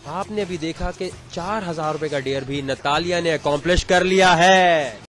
आपने अभी देखा कि 4,000 रुपए का डेयर भी नतालिया ने अकॉम्प्लिश कर लिया है।